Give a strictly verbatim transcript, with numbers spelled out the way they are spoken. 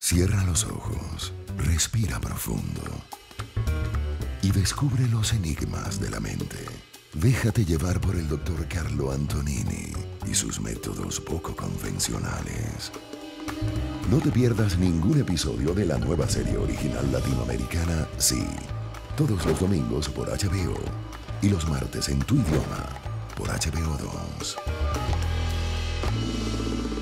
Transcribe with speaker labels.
Speaker 1: Cierra los ojos, respira profundo y descubre los enigmas de la mente. Déjate llevar por el doctor Carlo Antonini y sus métodos poco convencionales. No te pierdas ningún episodio de la nueva serie original latinoamericana Sí, todos los domingos por H B O y los martes en tu idioma por H B O dos.